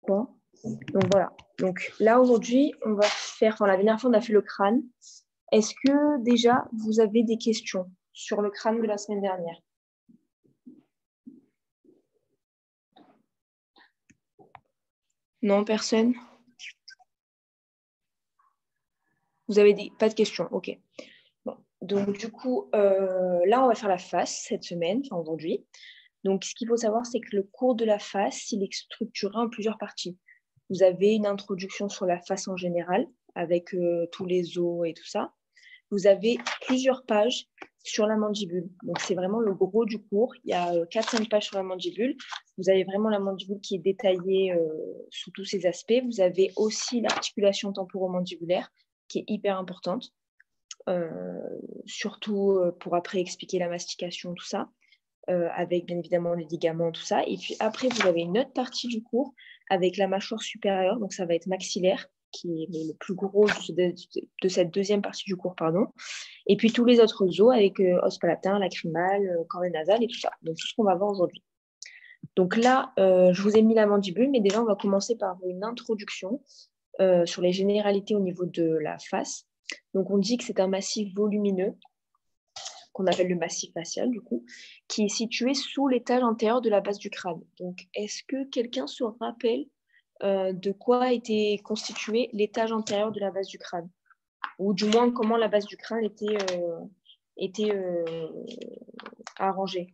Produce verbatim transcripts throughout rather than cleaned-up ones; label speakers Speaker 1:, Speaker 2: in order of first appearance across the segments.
Speaker 1: Bon. Donc voilà. Donc là aujourd'hui, on va faire, enfin la dernière fois on a fait le crâne. Est-ce que déjà vous avez des questions sur le crâne de la semaine dernière? Non, personne? Vous avez des... pas de questions, ok. Bon. Donc du coup, euh, là on va faire la face cette semaine, enfin aujourd'hui. Donc ce qu'il faut savoir, c'est que le cours de la face, il est structuré en plusieurs parties. Vous avez une introduction sur la face en général, avec euh, tous les os et tout ça. Vous avez plusieurs pages sur la mandibule. Donc, c'est vraiment le gros du cours. Il y a quatre cinq pages sur la mandibule. Vous avez vraiment la mandibule qui est détaillée euh, sous tous ses aspects. Vous avez aussi l'articulation temporomandibulaire qui est hyper importante, euh, surtout pour après expliquer la mastication, tout ça, euh, avec bien évidemment les ligaments, tout ça. Et puis après, vous avez une autre partie du cours avec la mâchoire supérieure. Donc, ça va être maxillaire, qui est le plus gros de, de cette deuxième partie du cours, pardon. Et puis tous les autres os avec euh, os palatin, lacrymal, euh, cornée nasale et tout ça. Donc tout ce qu'on va voir aujourd'hui. Donc là, euh, je vous ai mis la mandibule, mais déjà on va commencer par une introduction euh, sur les généralités au niveau de la face. Donc on dit que c'est un massif volumineux, qu'on appelle le massif facial du coup, qui est situé sous l'étage antérieur de la base du crâne. Donc est-ce que quelqu'un se rappelle euh, de quoi était constitué l'étage antérieur de la base du crâne? Ou du moins comment la base du crâne était, euh, était euh, arrangée.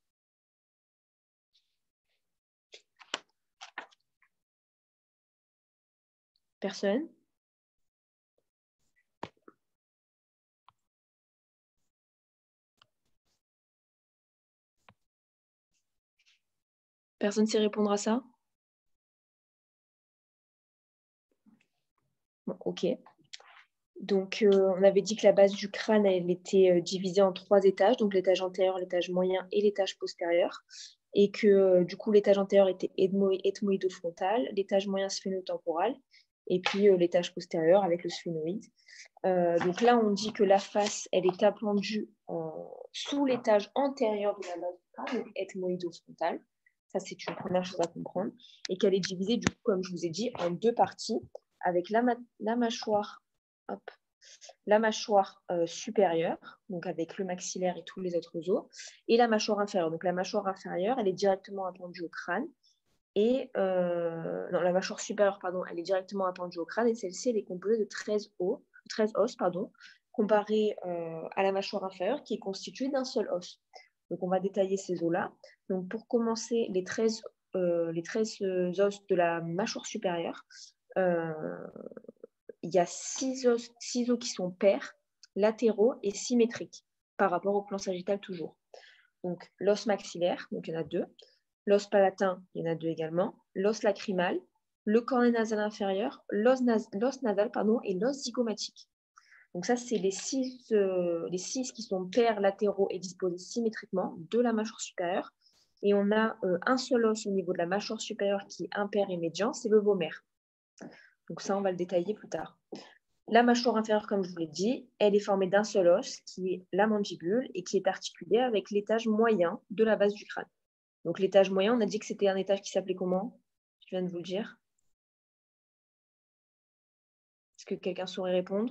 Speaker 1: Personne? Personne ne sait répondre à ça? Bon, ok. Donc, euh, on avait dit que la base du crâne, elle était euh, divisée en trois étages, donc l'étage antérieur, l'étage moyen et l'étage postérieur. Et que, euh, du coup, l'étage antérieur était ethmoïdo-frontal, l'étage moyen sphénotemporal, et puis euh, l'étage postérieur avec le sphénoïde. Euh, donc là, on dit que la face, elle est appendue euh, sous l'étage antérieur de la base du crâne, donc ethmoïdo-frontal. Ça, c'est une première chose à comprendre. Et qu'elle est divisée, du coup, comme je vous ai dit, en deux parties, avec la, ma- la mâchoire hop, la mâchoire euh, supérieure, donc avec le maxillaire et tous les autres os, et la mâchoire inférieure. Donc la mâchoire inférieure, elle est directement appendue au crâne, et euh, non, la mâchoire supérieure, pardon, elle est directement appendue au crâne, et celle-ci, elle est composée de treize os, treize os, pardon, comparée euh, à la mâchoire inférieure, qui est constituée d'un seul os. Donc on va détailler ces os-là. Donc pour commencer, les treize, euh, les treize os de la mâchoire supérieure, euh, il y a six os, six os qui sont pairs, latéraux et symétriques par rapport au plan sagittal toujours. Donc l'os maxillaire, donc il y en a deux, l'os palatin, il y en a deux également, l'os lacrymal, le cornet nasal inférieur, l'os nas nasal pardon, et l'os zygomatique. Donc ça, c'est les six, euh, les six qui sont pairs, latéraux et disposés symétriquement de la mâchoire supérieure. Et on a euh, un seul os au niveau de la mâchoire supérieure qui est impair et médian, c'est le vomer. Donc ça, on va le détailler plus tard. La mâchoire inférieure, comme je vous l'ai dit, elle est formée d'un seul os, qui est la mandibule, et qui est articulé avec l'étage moyen de la base du crâne. Donc l'étage moyen, on a dit que c'était un étage qui s'appelait comment? Je viens de vous le dire. Est-ce que quelqu'un saurait répondre?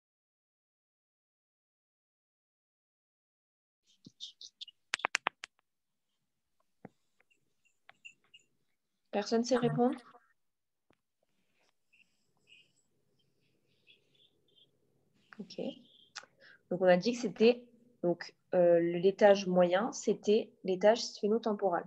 Speaker 1: Personne ne sait répondre? Ok. Donc on a dit que c'était donc euh, l'étage moyen, c'était l'étage sphénotemporal.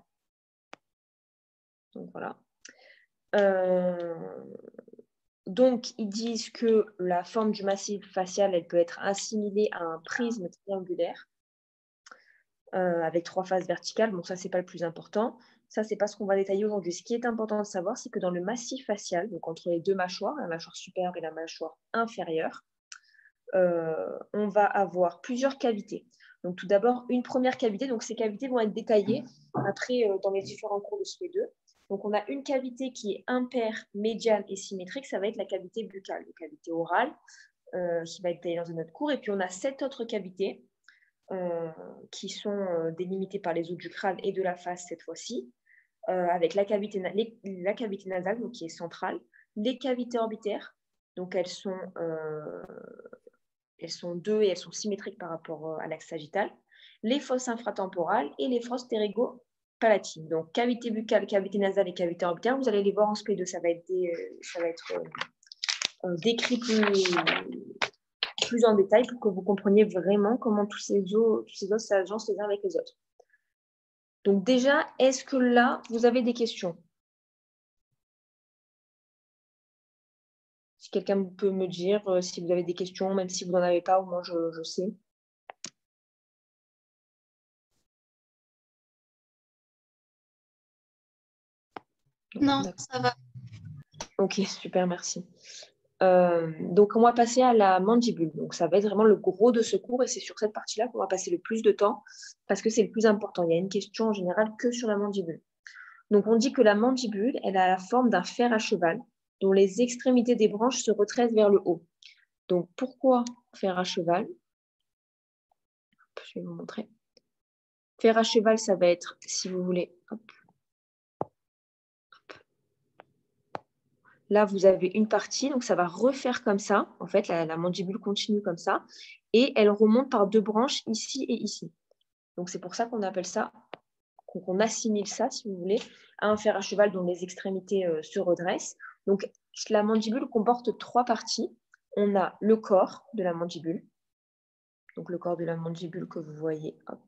Speaker 1: Donc voilà. Euh, donc ils disent que la forme du massif facial, elle peut être assimilée à un prisme triangulaire euh, avec trois faces verticales. Bon, ça c'est pas le plus important. Ça c'est pas ce qu'on va détailler aujourd'hui. Ce qui est important de savoir, c'est que dans le massif facial, donc entre les deux mâchoires, la mâchoire supérieure et la mâchoire inférieure, euh, on va avoir plusieurs cavités. Donc tout d'abord, une première cavité. Donc ces cavités vont être détaillées après euh, dans les différents cours de C P deux. Donc on a une cavité qui est impaire, médiane et symétrique. Ça va être la cavité buccale, la cavité orale, euh, qui va être détaillée dans un autre cours. Et puis on a sept autres cavités euh, qui sont euh, délimitées par les os du crâne et de la face cette fois-ci. euh, avec la cavité, les, la cavité nasale, donc qui est centrale, les cavités orbitaires, donc elles sont, euh, elles sont deux et elles sont symétriques par rapport à l'axe sagittal, les fosses infratemporales et les fosses ptérygopalatines. Donc cavité buccale, cavité nasale et cavité orbitaire, vous allez les voir en S P deux, ça va être, des, ça va être euh, décrit plus, plus en détail pour que vous compreniez vraiment comment tous ces os, tous ces os s'agencent les uns avec les autres. Donc déjà, est-ce que là, vous avez des questions? Si quelqu'un peut me dire euh, si vous avez des questions, même si vous n'en avez pas, au moins je, je sais.
Speaker 2: Non, ça va.
Speaker 1: Ok, super, merci. Euh, donc, on va passer à la mandibule. Donc, ça va être vraiment le gros de ce cours et c'est sur cette partie-là qu'on va passer le plus de temps parce que c'est le plus important. Il y a une question en général que sur la mandibule. Donc, on dit que la mandibule, elle a la forme d'un fer à cheval dont les extrémités des branches se retracent vers le haut. Donc, pourquoi fer à cheval? Je vais vous montrer. Fer à cheval, ça va être, si vous voulez, hop, hop. Là, vous avez une partie, donc ça va refaire comme ça. En fait, la, la mandibule continue comme ça et elle remonte par deux branches ici et ici. Donc, c'est pour ça qu'on appelle ça, qu'on assimile ça, si vous voulez, à un fer à cheval dont les extrémités euh, se redressent. Donc, la mandibule comporte trois parties. On a le corps de la mandibule, donc le corps de la mandibule que vous voyez, hop,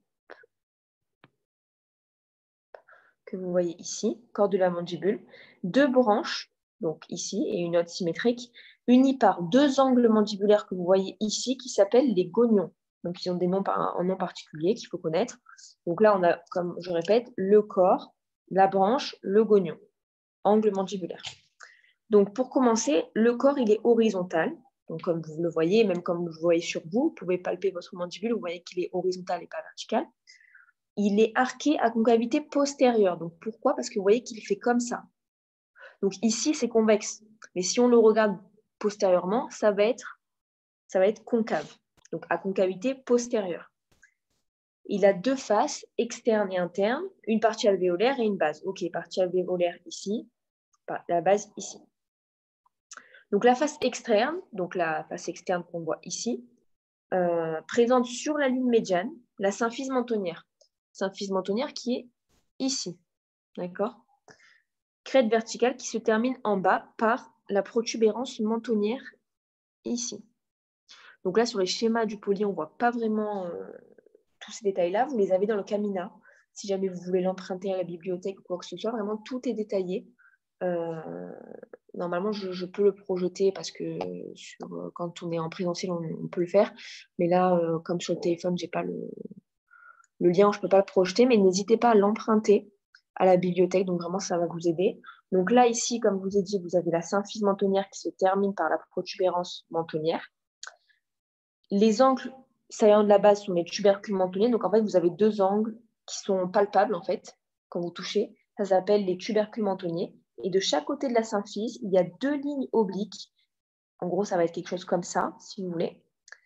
Speaker 1: que vous voyez ici, corps de la mandibule, deux branches, donc ici, et une autre symétrique, unies par deux angles mandibulaires que vous voyez ici, qui s'appellent les gonions. Donc, ils ont des noms par, un nom particulier qu'il faut connaître. Donc là, on a, comme je répète, le corps, la branche, le gonion, angle mandibulaire. Donc, pour commencer, le corps, il est horizontal. Donc, comme vous le voyez, même comme vous le voyez sur vous, vous pouvez palper votre mandibule, vous voyez qu'il est horizontal et pas vertical. Il est arqué à concavité postérieure. Donc, pourquoi? Parce que vous voyez qu'il fait comme ça. Donc, ici, c'est convexe. Mais si on le regarde postérieurement, ça va être, ça va être concave. Donc, à concavité postérieure. Il a deux faces, externe et interne, une partie alvéolaire et une base. Ok, partie alvéolaire ici, la base ici. Donc, la face externe, donc la face externe qu'on voit ici, euh, présente sur la ligne médiane la symphyse mentonnière. Symphyse mentonnière qui est ici. D'accord? Crête verticale qui se termine en bas par la protubérance mentonnière ici. Donc là, sur les schémas du poly, on ne voit pas vraiment euh, tous ces détails-là. Vous les avez dans le Camina. Si jamais vous voulez l'emprunter à la bibliothèque ou quoi que ce soit, vraiment, tout est détaillé. Euh, normalement, je, je peux le projeter parce que sur, quand on est en présentiel, on, on peut le faire. Mais là, euh, comme sur le téléphone, je n'ai pas le, le lien, je ne peux pas le projeter. Mais n'hésitez pas à l'emprunter à la bibliothèque. Donc, vraiment, ça va vous aider. Donc là, ici, comme je vous ai dit, vous avez la symphyse mentonnière qui se termine par la protubérance mentonnière. Les angles saillants de la base sont les tubercules mentonniers. Donc, en fait, vous avez deux angles qui sont palpables, en fait, quand vous touchez. Ça s'appelle les tubercules mentonniers. Et de chaque côté de la symphyse, il y a deux lignes obliques. En gros, ça va être quelque chose comme ça, si vous voulez,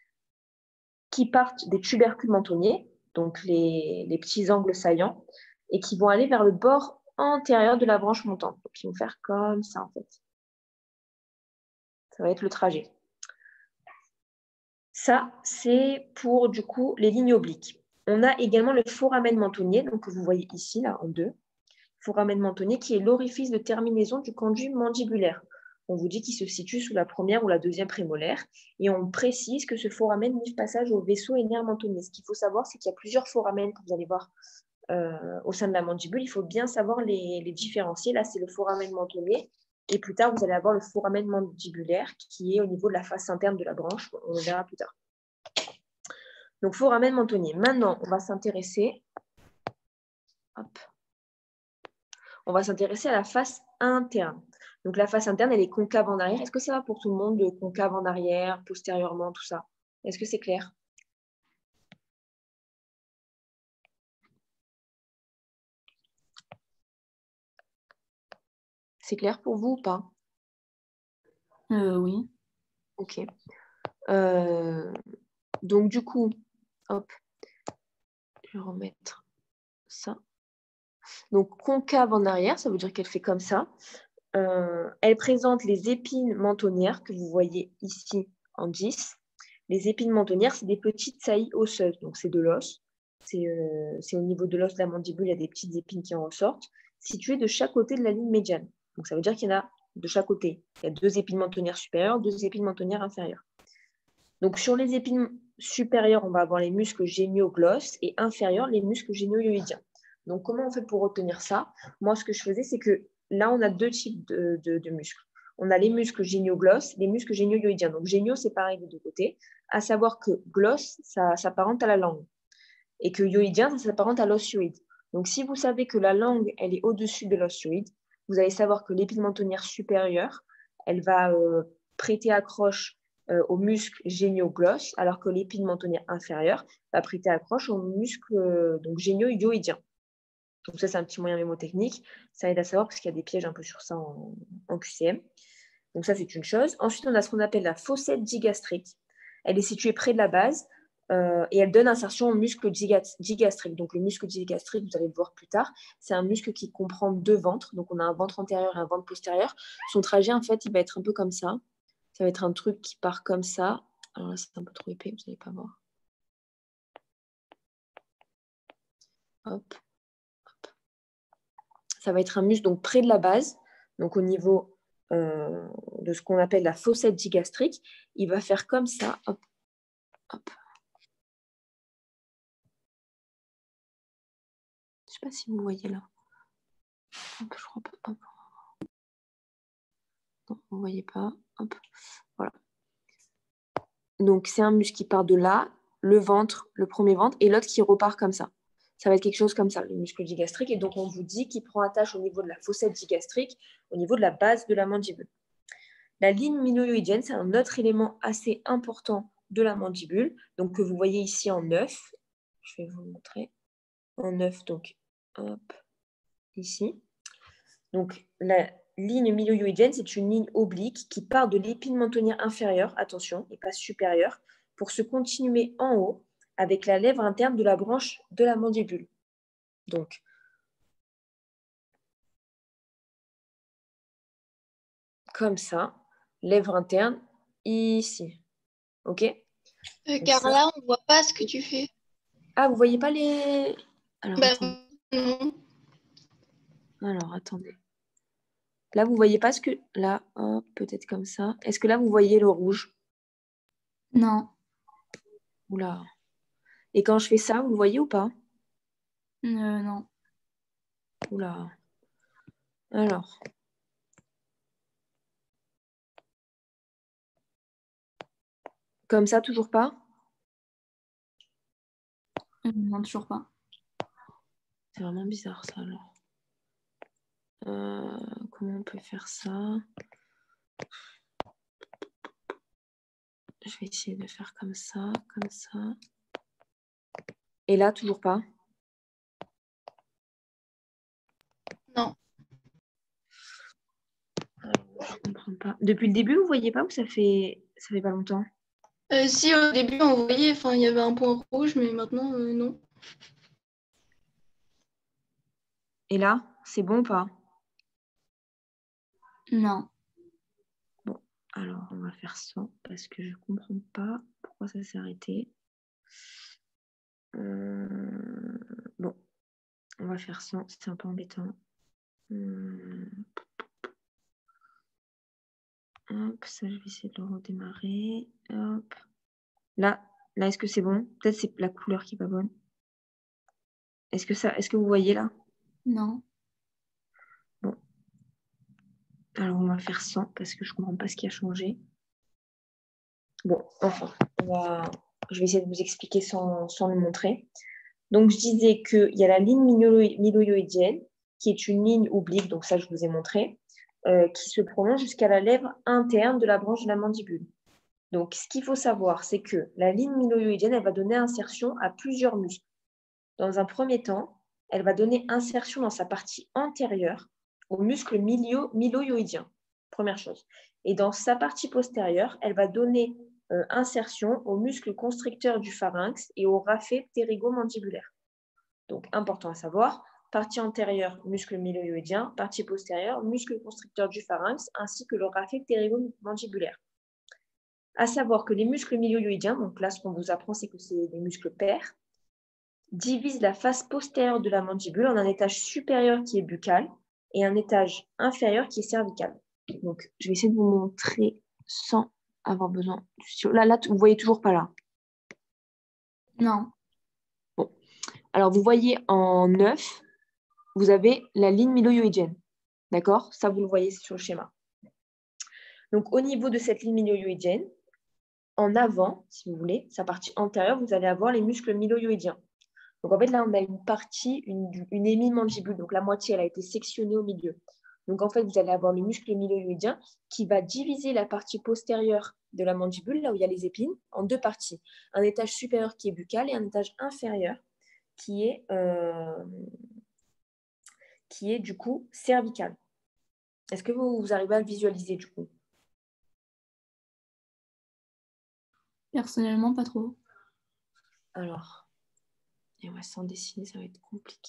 Speaker 1: qui partent des tubercules mentonniers, donc les, les petits angles saillants, et qui vont aller vers le bord antérieur de la branche montante. Donc, ils vont faire comme ça, en fait. Ça va être le trajet. Ça, c'est pour, du coup, les lignes obliques. On a également le foramen mentonnier, donc que vous voyez ici, là, en deux. Foramen mentonnier, qui est l'orifice de terminaison du conduit mandibulaire. On vous dit qu'il se situe sous la première ou la deuxième prémolaire. Et on précise que ce foramen livre passage au vaisseau et nerf mentonnier. Ce qu'il faut savoir, c'est qu'il y a plusieurs foramens que vous allez voir euh, au sein de la mandibule. Il faut bien savoir les, les différencier. Là, c'est le foramen mentonnier. Et plus tard, vous allez avoir le foramen mandibulaire qui est au niveau de la face interne de la branche. On le verra plus tard. Donc, foramen mentonnier. Maintenant, on va s'intéresser... Hop. On va s'intéresser à la face interne. Donc, la face interne, elle est concave en arrière. Est-ce que ça va pour tout le monde, de concave en arrière, postérieurement, tout ça? Est-ce que c'est clair? C'est clair pour vous ou pas?
Speaker 2: euh, Oui.
Speaker 1: Ok. Euh, donc, du coup, hop, je vais remettre ça. Donc, concave en arrière, ça veut dire qu'elle fait comme ça. Euh, elle présente les épines mentonnières que vous voyez ici en dix. Les épines mentonnières, c'est des petites saillies osseuses. Donc, c'est de l'os. C'est euh, au niveau de l'os de la mandibule, il y a des petites épines qui en ressortent, situées de chaque côté de la ligne médiane. Donc, ça veut dire qu'il y en a de chaque côté. Il y a deux épines mentonnières supérieures, deux épines mentonnières inférieures. Donc, sur les épines supérieures, on va avoir les muscles géniogloss et inférieurs, les muscles génio-hyoïdiens. Donc, comment on fait pour retenir ça? Moi, ce que je faisais, c'est que là, on a deux types de, de, de muscles. On a les muscles géniogloss, les muscles génio-hyoïdiens. Donc, génio, c'est pareil des deux côtés. À savoir que gloss, ça s'apparente à la langue. Et que hyoïdien, ça s'apparente à l'os hyoïde. Donc, si vous savez que la langue, elle est au-dessus de l'os hyoïde, vous allez savoir que l'épine mentonnière supérieure, elle va euh, prêter accroche euh, aux muscles géniogloss, alors que l'épine mentonnière inférieure va prêter accroche aux muscles euh, donc génio-hyoïdiens. Donc ça, c'est un petit moyen mémotechnique. Ça aide à savoir parce qu'il y a des pièges un peu sur ça en, en Q C M. Donc ça, c'est une chose. Ensuite, on a ce qu'on appelle la fossette digastrique. Elle est située près de la base euh, et elle donne insertion au muscle digastrique. Donc le muscle digastrique, vous allez le voir plus tard, c'est un muscle qui comprend deux ventres. Donc on a un ventre antérieur et un ventre postérieur. Son trajet, en fait, il va être un peu comme ça. Ça va être un truc qui part comme ça. Alors là, c'est un peu trop épais, vous n'allez pas voir. Hop. Ça va être un muscle donc près de la base, donc au niveau euh, de ce qu'on appelle la fossette digastrique. Il va faire comme ça. Hop, hop. Je ne sais pas si vous voyez là. Hop, je crois pas. Hop. Non, vous ne voyez pas. Hop. Voilà. Donc, c'est un muscle qui part de là, le ventre, le premier ventre, et l'autre qui repart comme ça. Ça va être quelque chose comme ça, le muscle digastrique. Et donc, on vous dit qu'il prend attache au niveau de la fossette digastrique, au niveau de la base de la mandibule. La ligne mino-hyoïdienne, c'est un autre élément assez important de la mandibule, donc que vous voyez ici en neuf. Je vais vous montrer. En neuf, donc, hop, ici. Donc, la ligne mino-hyoïdienne, c'est une ligne oblique qui part de l'épine mentonnière inférieure, attention, et pas supérieure, pour se continuer en haut avec la lèvre interne de la branche de la mandibule. Donc, comme ça, lèvre interne, ici. OK?
Speaker 2: euh, Carla, on ne voit pas ce que tu fais.
Speaker 1: Ah, vous voyez pas les... Alors,
Speaker 2: bah,
Speaker 1: attendez.
Speaker 2: Non.
Speaker 1: Alors, attendez. Là, vous voyez pas ce que... Là, oh, peut-être comme ça. Est-ce que là, vous voyez le rouge?
Speaker 2: Non.
Speaker 1: Oula. Et quand je fais ça, vous le voyez ou pas?
Speaker 2: Euh, non.
Speaker 1: Oula. Alors. Comme ça, toujours pas?
Speaker 2: Non, toujours pas.
Speaker 1: C'est vraiment bizarre, ça, alors. Euh, comment on peut faire ça? Je vais essayer de faire comme ça, comme ça. Et là, toujours pas?
Speaker 2: Non.
Speaker 1: Alors, je comprends pas. Depuis le début, vous voyez pas ou ça fait ça fait pas longtemps?
Speaker 2: Euh, si au début on voyait, enfin il y avait un point rouge, mais maintenant euh, non.
Speaker 1: Et là, c'est bon ou pas?
Speaker 2: Non.
Speaker 1: Bon, alors on va faire ça parce que je comprends pas pourquoi ça s'est arrêté. Euh, Bon, on va faire ça, c'est un peu embêtant. Hum. Hop, ça, je vais essayer de le redémarrer. Hop. Là, là, est-ce que c'est bon? Peut-être c'est la couleur qui est pas bonne. Est-ce que ça, est-ce que vous voyez là?
Speaker 2: Non.
Speaker 1: Bon. Alors, on va faire sans parce que je comprends pas ce qui a changé. Bon, enfin, on va... je vais essayer de vous expliquer sans, sans le montrer. Donc, je disais qu'il y a la ligne milo-hyoïdienne qui est une ligne oblique, donc ça, je vous ai montré, euh, qui se prolonge jusqu'à la lèvre interne de la branche de la mandibule. Donc, ce qu'il faut savoir, c'est que la ligne milo-hyoïdienne, elle va donner insertion à plusieurs muscles. Dans un premier temps, elle va donner insertion dans sa partie antérieure au muscle milo-hyoïdien. Première chose. Et dans sa partie postérieure, elle va donner euh, insertion au muscle constricteur du pharynx et au raphet ptérygomandibulaire. Donc, important à savoir, partie antérieure, muscle mylohyoïdien, partie postérieure, muscle constricteur du pharynx, ainsi que le raflet ptérygo-mandibulaire. À savoir que les muscles mylohyoïdiens, donc là, ce qu'on vous apprend, c'est que c'est des muscles pairs, divisent la face postérieure de la mandibule en un étage supérieur qui est buccal et un étage inférieur qui est cervical. Donc, je vais essayer de vous montrer sans avoir besoin du stylo. Là, là, vous ne voyez toujours pas là.
Speaker 2: Non.
Speaker 1: Bon. Alors, vous voyez en neuf, vous avez la ligne mylohyoïdienne. D'accord? Ça, vous le voyez sur le schéma. Donc, au niveau de cette ligne mylohyoïdienne, en avant, si vous voulez, sa partie antérieure, vous allez avoir les muscles mylohyoïdiens. Donc, en fait, là, on a une partie, une, une hémimandibule. Donc, la moitié, elle a été sectionnée au milieu. Donc, en fait, vous allez avoir le muscle mylohyoïdien qui va diviser la partie postérieure de la mandibule, là où il y a les épines, en deux parties. Un étage supérieur qui est buccal et un étage inférieur qui est, euh, qui est du coup, cervical. Est-ce que vous, vous arrivez à le visualiser, du coup?
Speaker 2: Personnellement, pas trop.
Speaker 1: Alors, et ouais, sans dessiner, ça va être compliqué.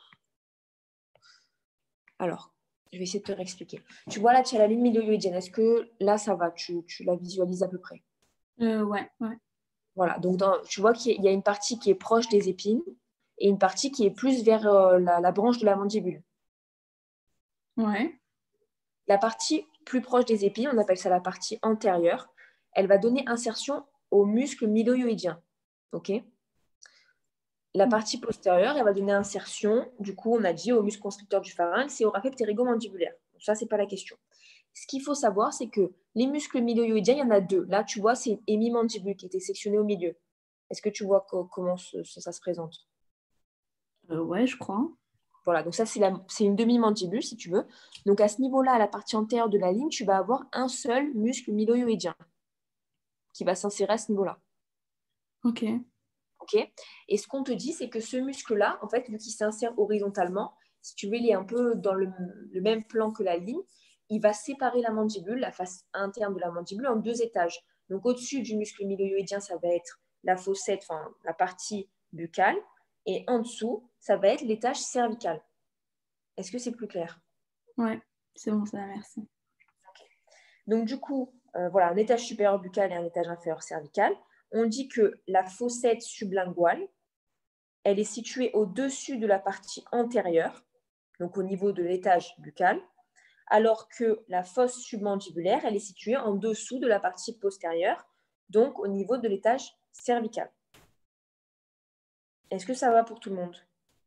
Speaker 1: Alors, je vais essayer de te réexpliquer. Tu vois là, tu as la ligne mylohyoïdienne. Est-ce que là, ça va? Tu, tu la visualises à peu près?
Speaker 2: Euh, ouais, ouais.
Speaker 1: Voilà. Donc, dans, tu vois qu'il y a une partie qui est proche des épines et une partie qui est plus vers euh, la, la branche de la mandibule.
Speaker 2: Ouais.
Speaker 1: La partie plus proche des épines, on appelle ça la partie antérieure, elle va donner insertion au muscle mylohyoïdien. OK? La partie postérieure, elle va donner insertion, du coup, on a dit au muscle constricteur du pharynx et au raflet ptérygo-mandibulaire. Ça, ce n'est pas la question. Ce qu'il faut savoir, c'est que les muscles mylohyoïdiens, il y en a deux. Là, tu vois, c'est une hémimandibule qui était sectionnée au milieu. Est-ce que tu vois co- comment ce- ce- ça se présente?
Speaker 2: Euh, ouais, je crois.
Speaker 1: Voilà, donc ça, c'est la- c'est une demi-mandibule, si tu veux. Donc, à ce niveau-là, à la partie antérieure de la ligne, tu vas avoir un seul muscle mylohyoïdien qui va s'insérer à ce niveau-là.
Speaker 2: Ok.
Speaker 1: OK? Et ce qu'on te dit, c'est que ce muscle-là, en fait, vu qu'il s'insère horizontalement, si tu veux, il est un peu dans le, le même plan que la ligne, il va séparer la mandibule, la face interne de la mandibule, en deux étages. Donc, au-dessus du muscle mylohyoïdien, ça va être la fossette, enfin, la partie buccale, et en dessous, ça va être l'étage cervical. Est-ce que c'est plus clair?
Speaker 2: Ouais, c'est bon, ça va, merci.
Speaker 1: Donc, du coup, euh, voilà, un étage supérieur buccal et un étage inférieur cervical. On dit que la fossette sublinguale, elle est située au-dessus de la partie antérieure, donc au niveau de l'étage buccal, alors que la fosse submandibulaire, elle est située en dessous de la partie postérieure, donc au niveau de l'étage cervical. Est-ce que ça va pour tout le monde?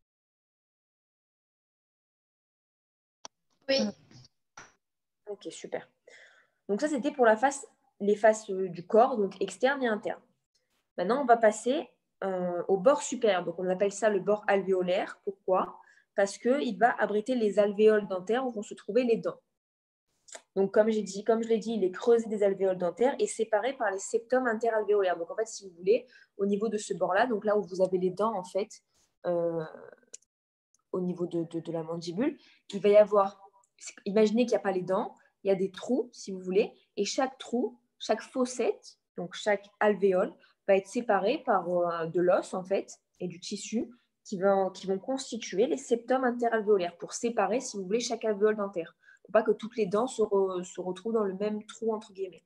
Speaker 2: Oui.
Speaker 1: Ok, super. Donc ça, c'était pour la face, les faces du corps, donc externe et interne. Maintenant, on va passer euh, au bord supérieur. Donc, on appelle ça le bord alvéolaire. Pourquoi? Parce qu'il va abriter les alvéoles dentaires où vont se trouver les dents. Donc, comme j'ai dit, comme je l'ai dit, il est creusé des alvéoles dentaires et séparé par les septums interalvéolaires. Donc, en fait, si vous voulez, au niveau de ce bord-là, donc là où vous avez les dents, en fait, euh, au niveau de, de, de la mandibule, il va y avoir, imaginez qu'il n'y a pas les dents, il y a des trous, si vous voulez, et chaque trou, chaque fossette, donc chaque alvéole, va être séparé par euh, de l'os, en fait, et du tissu qui vont, qui vont constituer les septums interalvéolaires pour séparer, si vous voulez, chaque alvéole dentaire. Pour pas que toutes les dents se, re, se retrouvent dans le même trou, entre guillemets.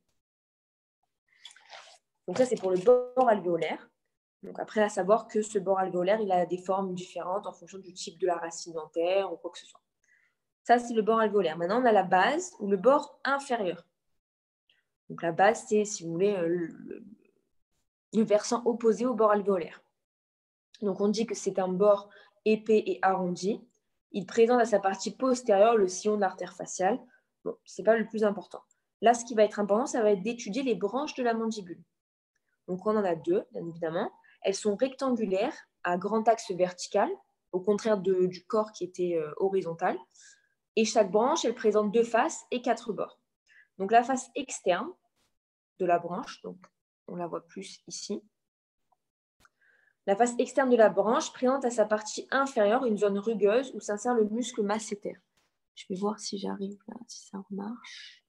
Speaker 1: Donc ça, c'est pour le bord alvéolaire. Donc après, à savoir que ce bord alvéolaire, il a des formes différentes en fonction du type de la racine dentaire ou quoi que ce soit. Ça, c'est le bord alvéolaire. Maintenant, on a la base ou le bord inférieur. Donc la base, c'est, si vous voulez, le, le versant opposé au bord alvéolaire. Donc on dit que c'est un bord épais et arrondi. Il présente à sa partie postérieure le sillon de l'artère faciale. Bon, ce n'est pas le plus important. Là, ce qui va être important, ça va être d'étudier les branches de la mandibule. Donc on en a deux, bien évidemment. Elles sont rectangulaires à grand axe vertical, au contraire de, du corps qui était euh, horizontal. Et chaque branche, elle présente deux faces et quatre bords. Donc la face externe de la branche, donc on la voit plus ici. La face externe de la branche présente à sa partie inférieure une zone rugueuse où s'insère le muscle masséter. Je vais voir si j'arrive là, si ça marche.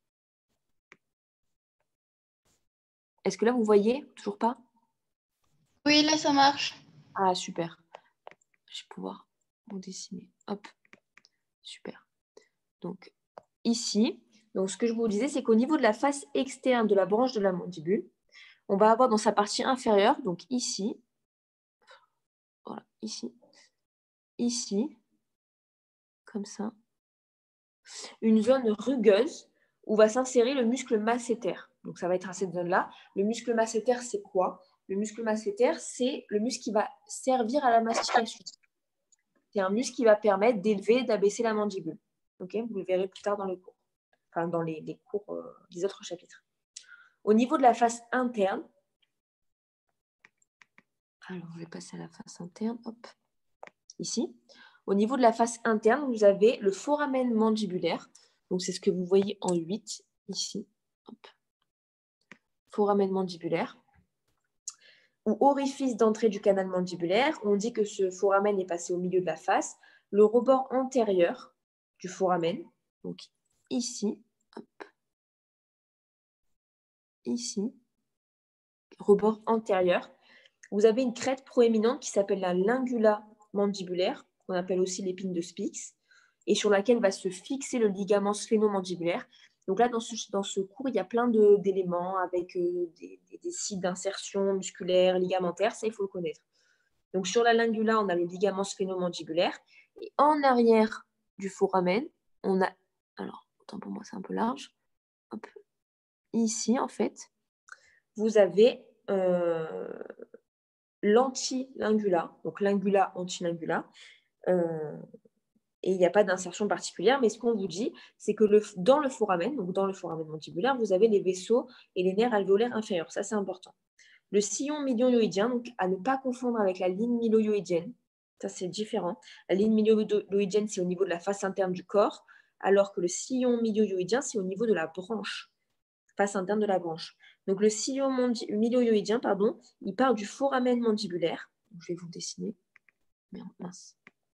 Speaker 1: Est-ce que là, vous voyez? Toujours pas?
Speaker 2: Oui, là, ça marche.
Speaker 1: Ah, super. Je vais pouvoir vous dessiner. Hop, super. Donc, ici, donc, ce que je vous disais, c'est qu'au niveau de la face externe de la branche de la mandibule, on va avoir dans sa partie inférieure, donc ici, voilà, ici, ici, comme ça, une zone rugueuse où va s'insérer le muscle masséter. Donc, ça va être à cette zone-là. Le muscle masséter, c'est quoi? Le muscle masséter, c'est le muscle qui va servir à la mastication. C'est un muscle qui va permettre d'élever et d'abaisser la mandibule. Okay, vous le verrez plus tard dans les cours, enfin dans les, les cours euh, des autres chapitres. Au niveau de la face interne, alors je vais passer à la face interne, hop, ici. Au niveau de la face interne, vous avez le foramen mandibulaire. Donc, c'est ce que vous voyez en huit, ici. Hop. Foramen mandibulaire. Ou orifice d'entrée du canal mandibulaire. On dit que ce foramen est passé au milieu de la face. Le rebord antérieur du foramen, donc ici, hop, ici, rebord antérieur. Vous avez une crête proéminente qui s'appelle la lingula mandibulaire, qu'on appelle aussi l'épine de Spix, et sur laquelle va se fixer le ligament sphénomandibulaire. Donc là, dans ce, dans ce cours, il y a plein d'éléments avec euh, des, des, des sites d'insertion musculaire, ligamentaire, ça, il faut le connaître. Donc sur la lingula, on a le ligament sphénomandibulaire, et en arrière du foramen, on a, alors, autant pour moi, c'est un peu large, hop, ici, en fait, vous avez euh, l'antilingula, donc lingula, antilingula, euh, et il n'y a pas d'insertion particulière, mais ce qu'on vous dit, c'est que le, dans le foramen, donc dans le foramen mandibulaire, vous avez les vaisseaux et les nerfs alvéolaires inférieurs. Ça, c'est important. Le sillon mylohyoïdien, donc à ne pas confondre avec la ligne mylohyoïdienne, ça, c'est différent. La ligne mylohyoïdienne, c'est au niveau de la face interne du corps, alors que le sillon mylohyoïdien, c'est au niveau de la branche, face interne de la branche. Donc, le sillon mylohyoïdien, pardon, il part du foramen mandibulaire. Je vais vous dessiner. Merde, mince.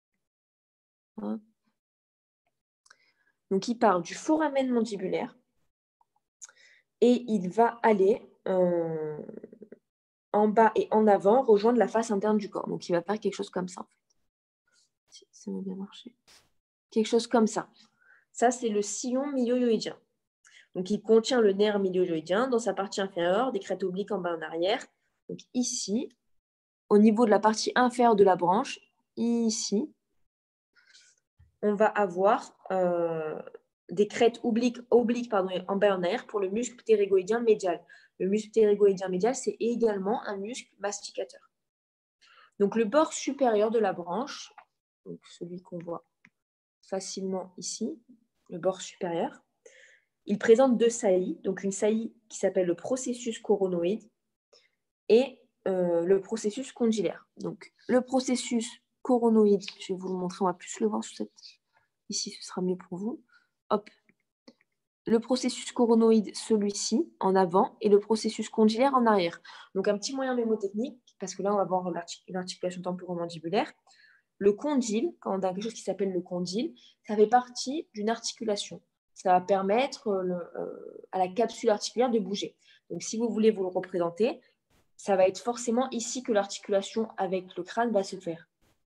Speaker 1: Donc, il part du foramen mandibulaire et il va aller euh, en bas et en avant rejoindre la face interne du corps. Donc, il va faire quelque chose comme ça. En fait. Ça va bien marcher. Quelque chose comme ça. Ça, c'est le sillon mylohyoïdien. Donc, il contient le nerf mylohyoïdien dans sa partie inférieure, des crêtes obliques en bas en arrière. Donc, ici, au niveau de la partie inférieure de la branche, ici, on va avoir euh, des crêtes obliques, obliques pardon, en bas en arrière pour le muscle ptérygoïdien médial. Le muscle ptérygoïdien médial, c'est également un muscle masticateur. Donc, le bord supérieur de la branche, donc celui qu'on voit facilement ici, le bord supérieur, il présente deux saillies, donc une saillie qui s'appelle le processus coronoïde et euh, le processus condylaire. Donc, le processus coronoïde, je vais vous le montrer, on va plus le voir sur cette... Ici, ce sera mieux pour vous. Hop. Le processus coronoïde, celui-ci, en avant, et le processus condylaire en arrière. Donc, un petit moyen mémotechnique, parce que là, on va voir l'articulation temporomandibulaire. Le condyle, quand on a quelque chose qui s'appelle le condyle, ça fait partie d'une articulation. Ça va permettre le, euh, à la capsule articulaire de bouger. Donc, si vous voulez vous le représenter, ça va être forcément ici que l'articulation avec le crâne va se faire.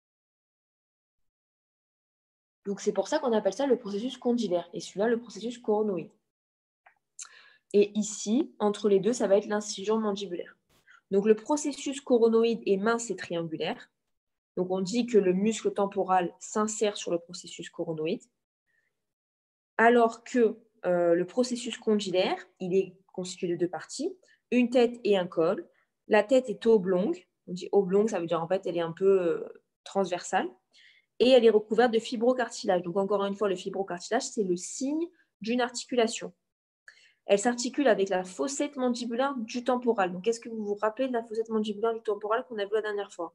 Speaker 1: Donc, c'est pour ça qu'on appelle ça le processus condylaire et celui-là, le processus coronoïde. Et ici, entre les deux, ça va être l'incision mandibulaire. Donc, le processus coronoïde est mince et triangulaire. Donc, on dit que le muscle temporal s'insère sur le processus coronoïde, alors que euh, le processus condylaire, il est constitué de deux parties, une tête et un col. La tête est oblongue. On dit oblongue, ça veut dire en fait, elle est un peu euh, transversale. Et elle est recouverte de fibrocartilage. Donc, encore une fois, le fibrocartilage, c'est le signe d'une articulation. Elle s'articule avec la fossette mandibulaire du temporal. Donc, est-ce que vous vous rappelez de la fossette mandibulaire du temporal qu'on a vu la dernière fois?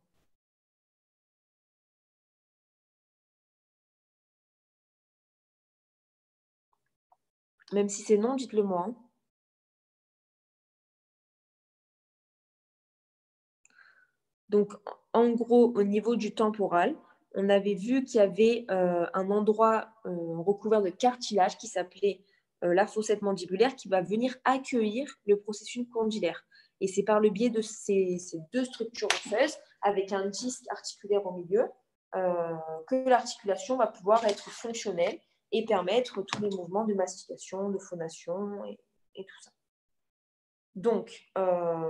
Speaker 1: Même si c'est non, dites-le moi. Hein. Donc, en gros, au niveau du temporal, on avait vu qu'il y avait euh, un endroit euh, recouvert de cartilage qui s'appelait euh, la fossette mandibulaire qui va venir accueillir le processus condylaire. Et c'est par le biais de ces, ces deux structures osseuses, avec un disque articulaire au milieu, euh, que l'articulation va pouvoir être fonctionnelle et permettre tous les mouvements de mastication, de phonation et, et tout ça. Donc, euh,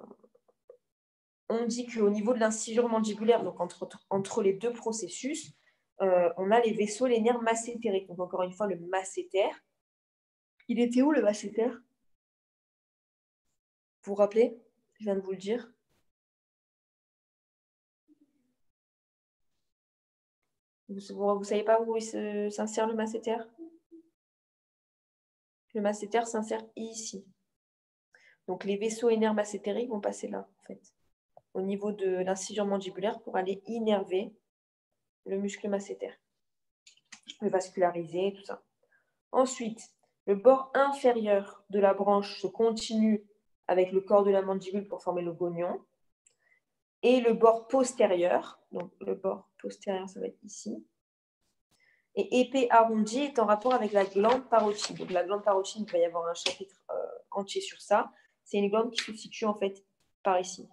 Speaker 1: on dit qu'au niveau de l'incision mandibulaire, donc entre, entre les deux processus, euh, on a les vaisseaux, les nerfs massétériques. Donc, encore une fois, le masséter. Il était où, le masséter? Vous vous rappelez? Je viens de vous le dire. Vous ne savez pas où il s'insère le masséter? Le masséter s'insère ici. Donc, les vaisseaux et nerfs massétériques vont passer là, en fait, au niveau de l'incision mandibulaire pour aller innerver le muscle masséter, le vasculariser, tout ça. Ensuite, le bord inférieur de la branche se continue avec le corps de la mandibule pour former le gonion. Et le bord postérieur, donc le bord postérieur, ça va être ici. Et épais arrondi est en rapport avec la glande parotide. Donc la glande parotide, il va y avoir un chapitre euh, entier sur ça. C'est une glande qui se situe en fait par ici.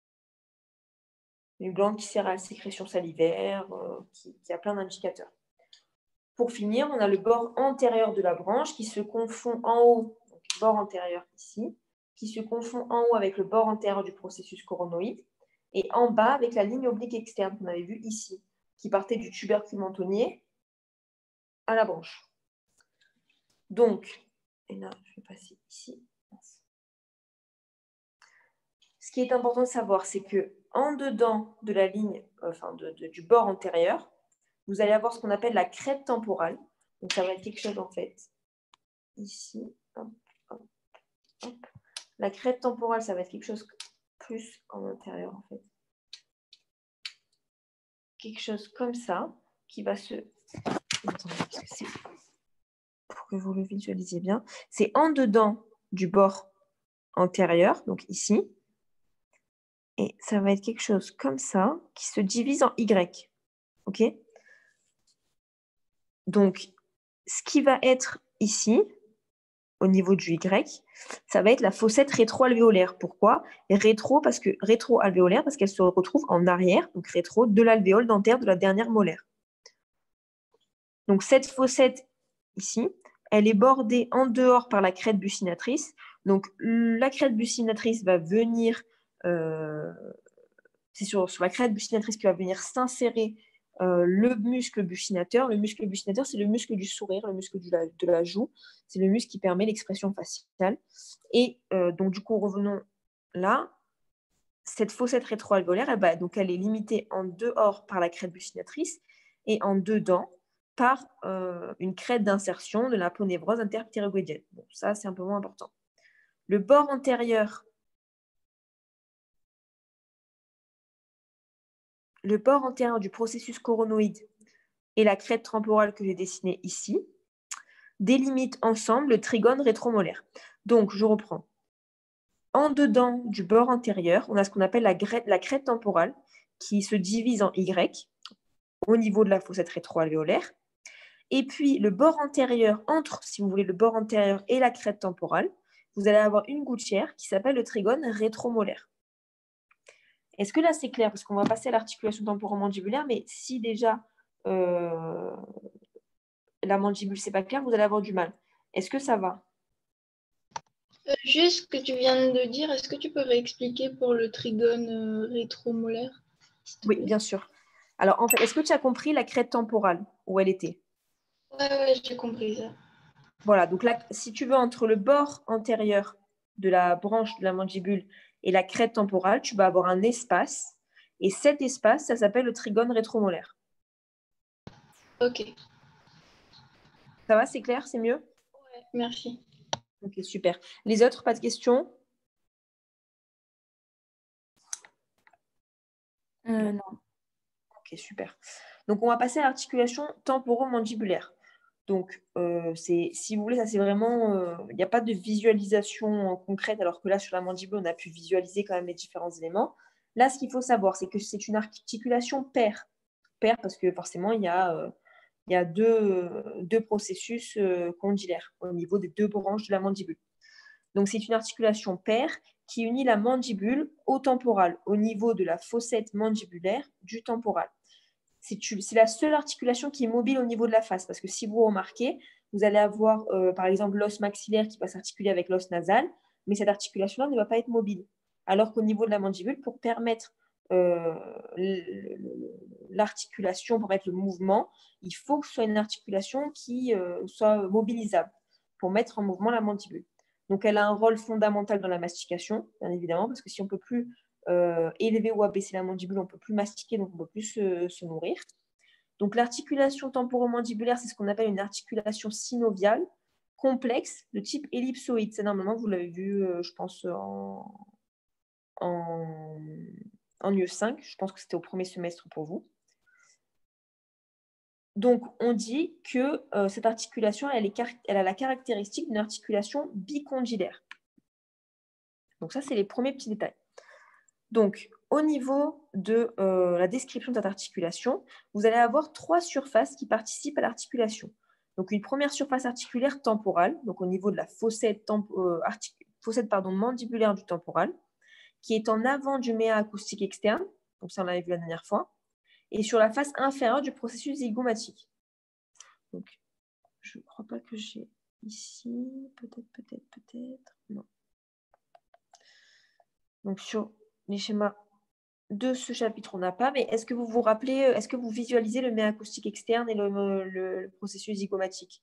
Speaker 1: Une glande qui sert à la sécrétion salivaire, euh, qui, qui a plein d'indicateurs. Pour finir, on a le bord antérieur de la branche qui se confond en haut, donc le bord antérieur ici, qui se confond en haut avec le bord antérieur du processus coronoïde et en bas avec la ligne oblique externe qu'on avait vue ici, qui partait du tubercule mentonnier à la branche. Donc, et là, je vais passer ici. Ce qui est important de savoir, c'est que en dedans de la ligne, enfin de, de, du bord antérieur, vous allez avoir ce qu'on appelle la crête temporale. Donc, ça va être quelque chose en fait ici. Hop, hop, hop. La crête temporale, ça va être quelque chose plus en intérieur en fait. Quelque chose comme ça qui va se. Attendez, parce que c'est pour que vous le visualisiez bien. C'est en dedans du bord antérieur, donc ici. Et ça va être quelque chose comme ça qui se divise en Y. OK? Donc, ce qui va être ici, au niveau du Y, ça va être la fossette rétro-alvéolaire. Pourquoi? Rétro, parce que rétro-alvéolaire, parce qu'elle se retrouve en arrière, donc rétro, de l'alvéole dentaire de la dernière molaire. Donc, cette fossette ici, elle est bordée en dehors par la crête buccinatrice. Donc, la crête buccinatrice va venir, euh, c'est sur, sur la crête buccinatrice qui va venir s'insérer Euh, le muscle buccinateur. Le muscle buccinateur, c'est le muscle du sourire, le muscle de la, de la joue. C'est le muscle qui permet l'expression faciale. Et euh, donc, du coup, revenons là. Cette fossette rétroalvéolaire, elle, bah, donc, elle est limitée en dehors par la crête buccinatrice et en dedans par euh, une crête d'insertion de l'aponévrose interptérygoïdienne. Bon, ça, c'est un peu moins important. Le bord antérieur le bord antérieur du processus coronoïde et la crête temporale que j'ai dessinée ici délimitent ensemble le trigone rétromolaire. Donc, je reprends. En dedans du bord antérieur, on a ce qu'on appelle la, la crête temporale qui se divise en Y au niveau de la fossette rétroalvéolaire. Et puis, le bord antérieur, entre, si vous voulez, le bord antérieur et la crête temporale, vous allez avoir une gouttière qui s'appelle le trigone rétromolaire. Est-ce que là, c'est clair? Parce qu'on va passer à l'articulation temporomandibulaire, mais si déjà euh, la mandibule, c'est pas clair, vous allez avoir du mal. Est-ce que ça va?
Speaker 2: Euh, juste ce que tu viens de dire, est-ce que tu peux réexpliquer pour le trigone euh, rétromolaire?
Speaker 1: Oui, bien sûr. Alors, en fait, est-ce que tu as compris la crête temporale, où elle était?
Speaker 2: Ouais, ouais, j'ai compris ça.
Speaker 1: Voilà, donc là, si tu veux, entre le bord antérieur de la branche de la mandibule et la crête temporale, tu vas avoir un espace. Et cet espace, ça s'appelle le trigone rétromolaire.
Speaker 2: Ok.
Speaker 1: Ça va, c'est clair, c'est mieux?
Speaker 2: Ouais, merci.
Speaker 1: Ok, super. Les autres, pas de questions?
Speaker 3: Euh, non.
Speaker 1: Ok, super. Donc, on va passer à l'articulation temporomandibulaire. Donc, euh, c'est, si vous voulez, ça c'est vraiment, il euh, n'y a pas de visualisation concrète, alors que là, sur la mandibule, on a pu visualiser quand même les différents éléments. Là, ce qu'il faut savoir, c'est que c'est une articulation paire. Paire parce que forcément, il y a, euh, il y a deux, euh, deux processus euh, condylaires au niveau des deux branches de la mandibule. Donc, c'est une articulation paire qui unit la mandibule au temporal, au niveau de la fossette mandibulaire du temporal. c'est la seule articulation qui est mobile au niveau de la face. Parce que si vous remarquez, vous allez avoir, euh, par exemple, l'os maxillaire qui va s'articuler avec l'os nasal, mais cette articulation-là ne va pas être mobile. Alors qu'au niveau de la mandibule, pour permettre euh, l'articulation, pour permettre le mouvement, il faut que ce soit une articulation qui euh, soit mobilisable pour mettre en mouvement la mandibule. Donc, elle a un rôle fondamental dans la mastication, bien évidemment, parce que si on ne peut plus euh, élever ou abaisser la mandibule, on ne peut plus mastiquer, donc on ne peut plus se, se nourrir. Donc, l'articulation temporomandibulaire, c'est ce qu'on appelle une articulation synoviale complexe de type ellipsoïde. C'est normalement, vous l'avez vu, euh, je pense, en, en, en U E cinq. Je pense que c'était au premier semestre pour vous. Donc, on dit que euh, cette articulation, elle, est, elle a la caractéristique d'une articulation bicondylaire. Donc, ça, c'est les premiers petits détails. Donc, au niveau de euh, la description de cette articulation, vous allez avoir trois surfaces qui participent à l'articulation. Donc, une première surface articulaire temporale, donc au niveau de la fossette, temp euh, fossette pardon, mandibulaire du temporal, qui est en avant du méa acoustique externe, donc ça on l'avait vu la dernière fois, et sur la face inférieure du processus zygomatique. Donc, je ne crois pas que j'ai ici, peut-être, peut-être, peut-être, non. Donc, sur les schémas de ce chapitre, on n'a pas, mais est-ce que vous vous rappelez, est-ce que vous visualisez le méa acoustique externe et le, le, le processus zygomatique?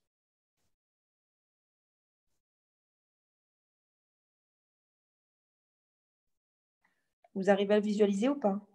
Speaker 1: Vous arrivez à le visualiser ou pas?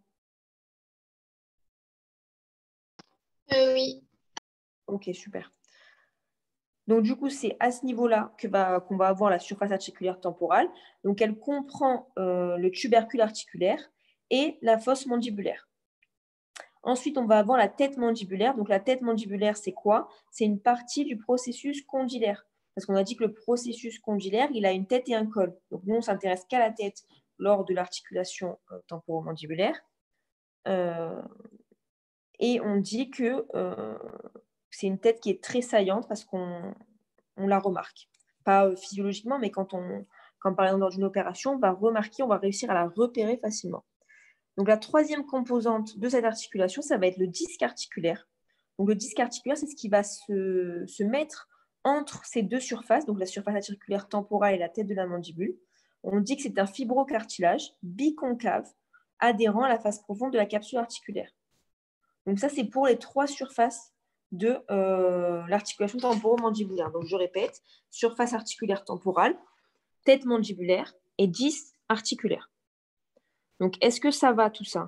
Speaker 2: Euh, oui.
Speaker 1: Ok, super. Donc, du coup, c'est à ce niveau-là que va, qu'on va avoir la surface articulaire temporale. Donc, elle comprend euh, le tubercule articulaire et la fosse mandibulaire. Ensuite, on va avoir la tête mandibulaire. Donc, la tête mandibulaire, c'est quoi? C'est une partie du processus condylaire. Parce qu'on a dit que le processus condylaire, il a une tête et un col. Donc, nous, on ne s'intéresse qu'à la tête lors de l'articulation euh, temporomandibulaire. Euh, et on dit que euh, c'est une tête qui est très saillante parce qu'on on la remarque. Pas euh, physiologiquement, mais quand, on, quand par exemple dans une opération, on va remarquer, on va réussir à la repérer facilement. Donc la troisième composante de cette articulation, ça va être le disque articulaire. Donc le disque articulaire, c'est ce qui va se, se mettre entre ces deux surfaces, donc la surface articulaire temporale et la tête de la mandibule. On dit que c'est un fibrocartilage biconcave adhérent à la face profonde de la capsule articulaire. Donc ça, c'est pour les trois surfaces de euh, l'articulation temporomandibulaire. Donc je répète, surface articulaire temporale, tête mandibulaire et disque articulaire. Donc est-ce que ça va tout ça?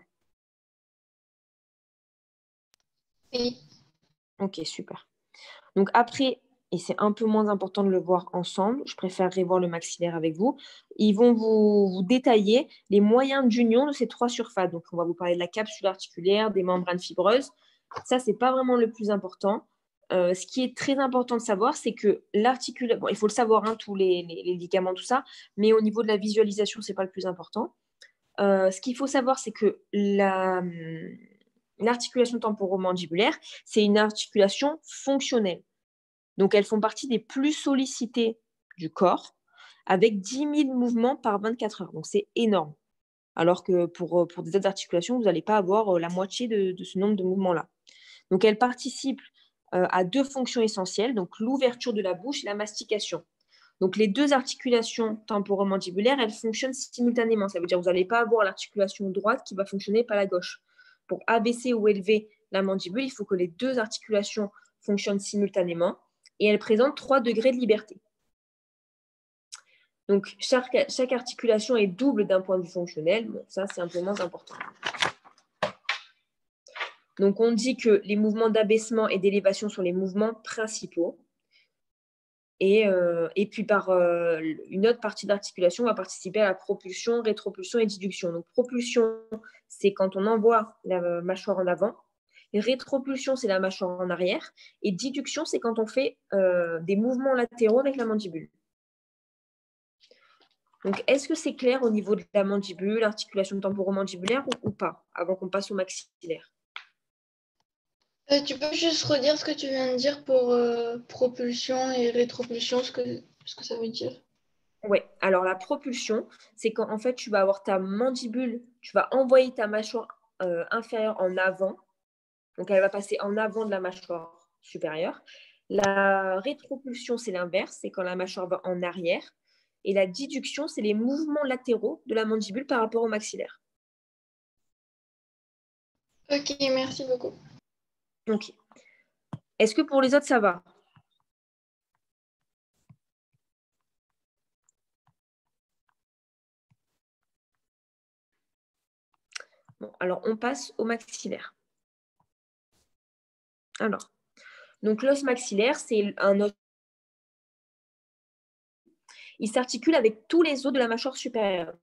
Speaker 2: Oui.
Speaker 1: Ok, super. Donc après, et c'est un peu moins important de le voir ensemble, je préférerais voir le maxillaire avec vous, ils vont vous, vous détailler les moyens d'union de ces trois surfaces. Donc on va vous parler de la capsule articulaire, des membranes fibreuses. Ça, ce n'est pas vraiment le plus important. Euh, ce qui est très important de savoir, c'est que l'articulaire, bon, il faut le savoir, hein, tous les, les, les ligaments, tout ça, mais au niveau de la visualisation, ce n'est pas le plus important. Euh, ce qu'il faut savoir, c'est que la, l'articulation temporomandibulaire, c'est une articulation fonctionnelle. Donc, elles font partie des plus sollicitées du corps, avec dix mille mouvements par vingt-quatre heures. Donc, c'est énorme. Alors que pour, pour des autres articulations, vous n'allez pas avoir la moitié de, de ce nombre de mouvements-là. Donc, elles participent euh, à deux fonctions essentielles, donc l'ouverture de la bouche et la mastication. Donc, les deux articulations temporomandibulaires, elles fonctionnent simultanément. Ça veut dire que vous n'allez pas avoir l'articulation droite qui va fonctionner par la gauche. Pour abaisser ou élever la mandibule, il faut que les deux articulations fonctionnent simultanément et elles présentent trois degrés de liberté. Donc, chaque, chaque articulation est double d'un point de vue fonctionnel. Bon, ça, c'est un peu moins important. Donc, on dit que les mouvements d'abaissement et d'élévation sont les mouvements principaux. Et, euh, et puis, par euh, une autre partie de l'articulation va participer à la propulsion, rétropulsion et déduction. Donc, propulsion, c'est quand on envoie la mâchoire en avant. Et rétropulsion, c'est la mâchoire en arrière. Et déduction, c'est quand on fait euh, des mouvements latéraux avec la mandibule. Donc, est-ce que c'est clair au niveau de la mandibule, l'articulation temporomandibulaire ou, ou pas, avant qu'on passe au maxillaire?
Speaker 2: Euh, tu peux juste redire ce que tu viens de dire pour euh, propulsion et rétropulsion, ce que, ce que ça veut dire?
Speaker 1: Oui, alors la propulsion, c'est quand en fait tu vas avoir ta mandibule, tu vas envoyer ta mâchoire euh, inférieure en avant Donc, elle va passer en avant de la mâchoire supérieure. La rétropulsion, c'est l'inverse, c'est quand la mâchoire va en arrière. Et la dissection, c'est les mouvements latéraux de la mandibule par rapport au maxillaire.
Speaker 2: Ok, merci beaucoup.
Speaker 1: Ok. Est-ce que pour les autres, ça va? Bon, alors on passe au maxillaire. Alors, donc l'os maxillaire, c'est un os. Il s'articule avec tous les os de la mâchoire supérieure.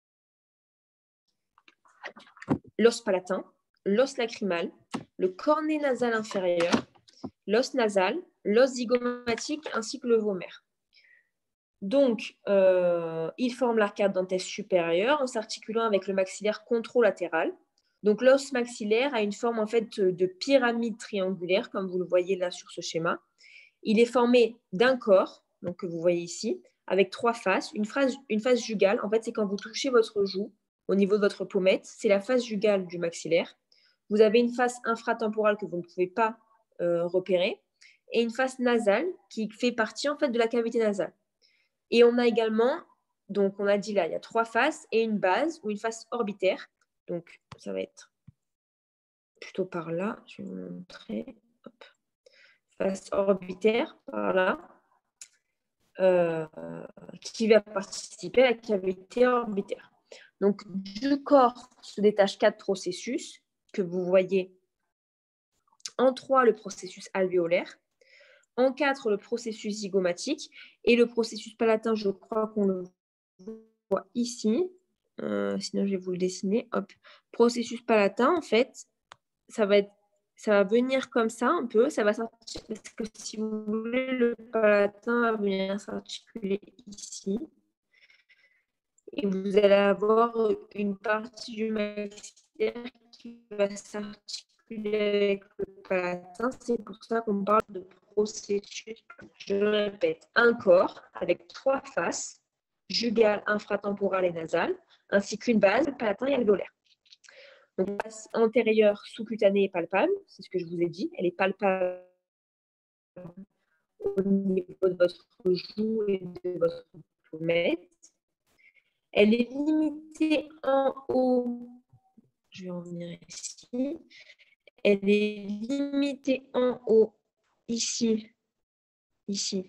Speaker 1: L'os palatin, l'os lacrymal, le cornet nasal inférieur, l'os nasal, l'os zygomatique ainsi que le vomer. Donc, euh, il forme l'arcade dentaire supérieure en s'articulant avec le maxillaire contralatéral. Donc, l'os maxillaire a une forme en fait de pyramide triangulaire, comme vous le voyez là sur ce schéma. Il est formé d'un corps, donc que vous voyez ici, avec trois faces. Une face, une face jugale, en fait, c'est quand vous touchez votre joue au niveau de votre pommette, c'est la face jugale du maxillaire. Vous avez une face infratemporale que vous ne pouvez pas euh, repérer et une face nasale qui fait partie en fait de la cavité nasale. Et on a également, donc on a dit là, il y a trois faces et une base ou une face orbitaire. Donc ça va être plutôt par là, je vais vous montrer. Hop. Face orbitaire, par là, euh, qui va participer à la cavité orbitaire. Donc du corps se détachent quatre processus que vous voyez. En trois, le processus alvéolaire. En quatre, le processus zygomatique. Et le processus palatin, je crois qu'on le voit ici. Euh, sinon, je vais vous le dessiner. Hop. Processus palatin, en fait, ça va, être, ça va venir comme ça un peu. Ça va s'articuler. Parce que si vous voulez, le palatin va venir s'articuler ici. Et vous allez avoir une partie du maxillaire qui va s'articuler avec le palatin. C'est pour ça qu'on parle de processus. Je le répète, un corps avec trois faces, jugale, infratemporale et nasale, ainsi qu'une base, palatin et alvéolaire. Donc, la face antérieure sous-cutanée est palpable, c'est ce que je vous ai dit. Elle est palpable au niveau de votre joue et de votre pommette. Elle est limitée en haut. Je vais en venir ici. Elle est limitée en haut, ici, ici,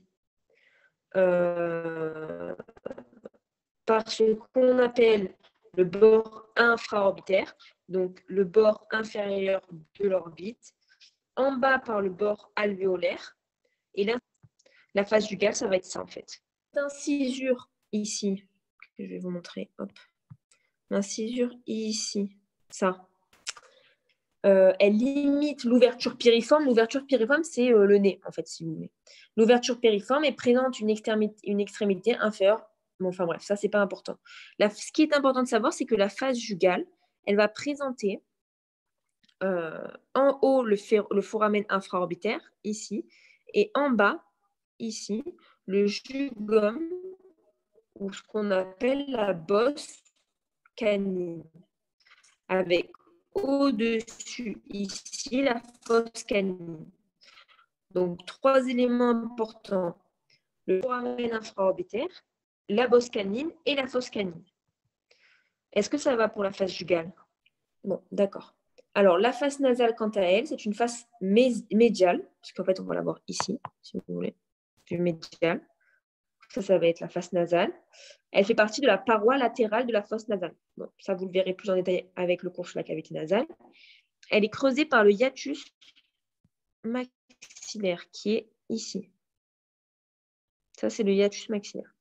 Speaker 1: euh, par ce qu'on appelle le bord infraorbitaire, donc le bord inférieur de l'orbite, en bas par le bord alvéolaire, et là, la face jugale, ça va être ça en fait. L'incisure ici, que je vais vous montrer, hop. L'incisure ici, ça. Euh, elle limite l'ouverture piriforme. L'ouverture piriforme, c'est euh, le nez, en fait, si vous voulez. L'ouverture piriforme est présente une extrémité, une extrémité inférieure. Bon, enfin bref, ça, c'est pas important. La, ce qui est important de savoir, c'est que la face jugale, elle va présenter euh, en haut le, le foramen infraorbitaire, ici, et en bas, ici, le jugum, ou ce qu'on appelle la bosse canine, avec au-dessus, ici, la fosse canine. Donc, trois éléments importants. Le foramen infraorbitaire, la bosse canine et la fosse canine. Est-ce que ça va pour la face jugale? Bon, d'accord. Alors, la face nasale, quant à elle, c'est une face médiale, parce qu'en fait, on va la voir ici, si vous voulez, du médial. Ça, ça va être la face nasale. Elle fait partie de la paroi latérale de la fosse nasale. Bon, ça, vous le verrez plus en détail avec le cours sur la cavité nasale. Elle est creusée par le hiatus maxillaire qui est ici. Ça, c'est le hiatus maxillaire.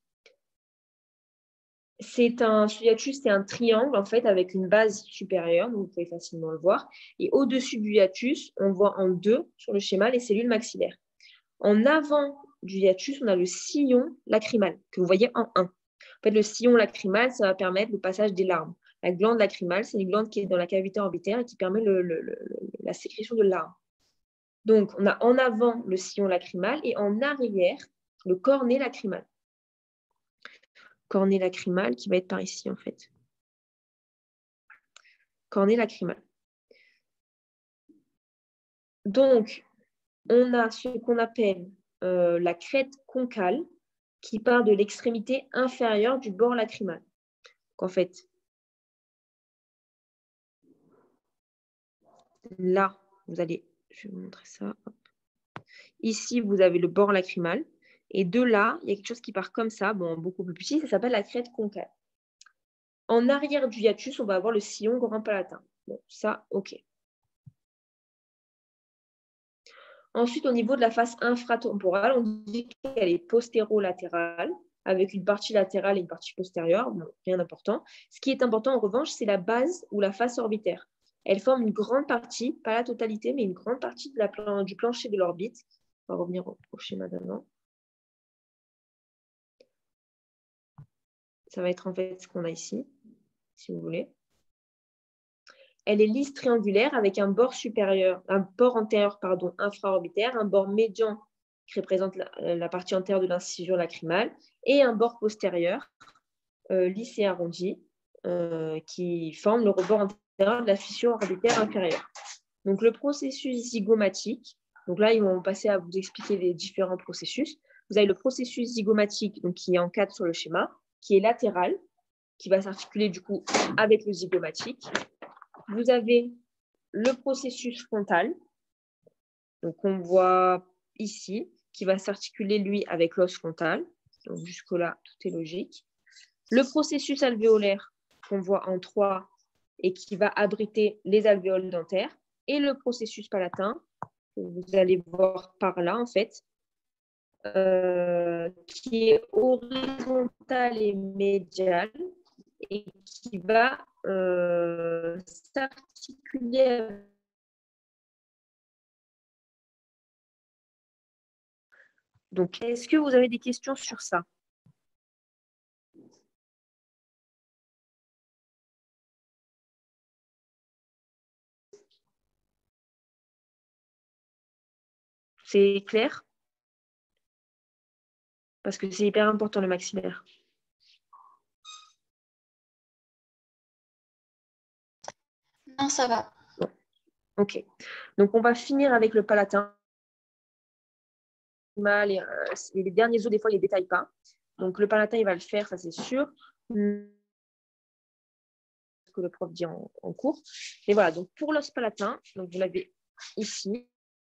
Speaker 1: C'est un, ce hiatus, c'est un triangle en fait avec une base supérieure, donc vous pouvez facilement le voir. Et au-dessus du hiatus, on voit en deux sur le schéma les cellules maxillaires. En avant du hiatus, on a le sillon lacrymal que vous voyez en un. En fait, le sillon lacrymal, ça va permettre le passage des larmes. La glande lacrymale, c'est une glande qui est dans la cavité orbitaire et qui permet le, le, le, la sécrétion de larmes. Donc, on a en avant le sillon lacrymal et en arrière, le cornet lacrymal. Cornet lacrymal qui va être par ici, en fait. Cornet lacrymal. Donc, on a ce qu'on appelle euh, la crête concale qui part de l'extrémité inférieure du bord lacrymal. Donc, en fait, là, vous allez, je vais vous montrer ça. Hop. Ici, vous avez le bord lacrymal. Et de là, il y a quelque chose qui part comme ça, bon, beaucoup plus petit, ça s'appelle la crête concale. En arrière du hiatus, on va avoir le sillon grand palatin. Bon, ça, ok. Ensuite, au niveau de la face infratemporale, on dit qu'elle est postérolatérale, avec une partie latérale et une partie postérieure. Bon, rien d'important. Ce qui est important, en revanche, c'est la base ou la face orbitaire. Elle forme une grande partie, pas la totalité, mais une grande partie de la plan- du plancher de l'orbite. On va revenir au, au schéma d'avant. Ça va être en fait ce qu'on a ici, si vous voulez. Elle est lisse triangulaire avec un bord supérieur, un bord antérieur pardon, infraorbitaire, un bord médian qui représente la, la partie antérieure de l'incision lacrymale et un bord postérieur euh, lisse et arrondi euh, qui forme le rebord antérieur de la fissure orbitaire inférieure. Donc le processus zygomatique, donc là ils vont passer à vous expliquer les différents processus. Vous avez le processus zygomatique donc, qui est en quatre sur le schéma, qui est latéral, qui va s'articuler du coup avec le zygomatique. Vous avez le processus frontal, donc on voit ici, qui va s'articuler lui avec l'os frontal. Donc jusque-là, tout est logique. Le processus alvéolaire qu'on voit en trois et qui va abriter les alvéoles dentaires. Et le processus palatin, que vous allez voir par là en fait, euh, qui est horizontal et médial et qui va euh, s'articuler. Donc, est-ce que vous avez des questions sur ça? C'est clair? Parce que c'est hyper important le maxillaire.
Speaker 2: Non, ça va.
Speaker 1: Bon. Ok. Donc, on va finir avec le palatin. Et, euh, et les derniers os, des fois, ils ne les détaillent pas. Donc, le palatin, il va le faire, ça c'est sûr. Ce que le prof dit en, en cours. Et voilà, donc pour l'os palatin, donc vous l'avez ici.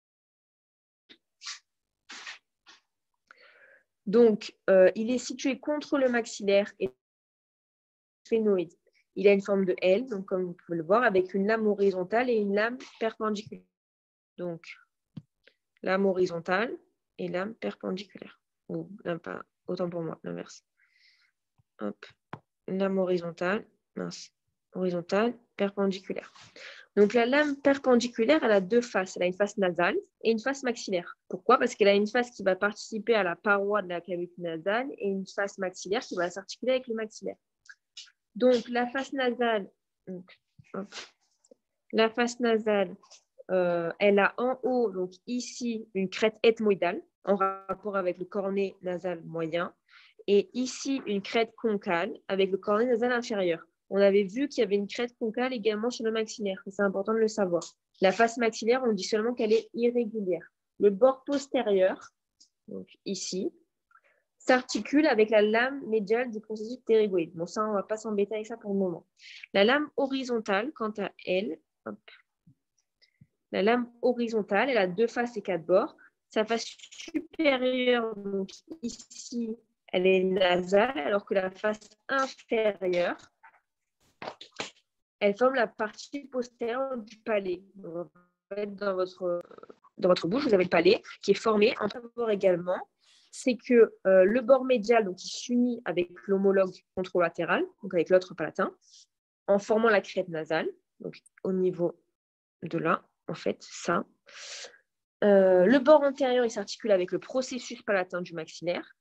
Speaker 1: Donc, euh, il est situé contre le maxillaire et phénoïde. Il a une forme de L, donc comme vous pouvez le voir, avec une lame horizontale et une lame perpendiculaire. Donc, lame horizontale et lame perpendiculaire. Ou lame pas, autant pour moi, l'inverse. Hop, lame horizontale, mince, horizontale, perpendiculaire. Donc, la lame perpendiculaire, elle a deux faces. Elle a une face nasale et une face maxillaire. Pourquoi? Parce qu'elle a une face qui va participer à la paroi de la cavité nasale et une face maxillaire qui va s'articuler avec le maxillaire. Donc, la face nasale, donc, hop, la face nasale, euh, elle a en haut, donc ici, une crête ethmoïdale en rapport avec le cornet nasal moyen et ici, une crête concale avec le cornet nasal inférieur. On avait vu qu'il y avait une crête concale également sur le maxillaire. C'est important de le savoir. La face maxillaire, on dit seulement qu'elle est irrégulière. Le bord postérieur, donc ici, s'articule avec la lame médiale du processus ptérygoïde. Bon, ça, on ne va pas s'embêter avec ça pour le moment. La lame horizontale, quant à elle, hop, la lame horizontale, elle a deux faces et quatre bords. Sa face supérieure, donc ici, elle est nasale, alors que la face inférieure, elle forme la partie postérieure du palais. Donc, en fait, dans votre, dans votre bouche, vous avez le palais qui est formé en bord également. C'est que euh, le bord médial, donc, il s'unit avec l'homologue contralatéral, donc avec l'autre palatin, en formant la crête nasale, donc au niveau de là, en fait, ça. Euh, le bord antérieur, il s'articule avec le processus palatin du maxillaire.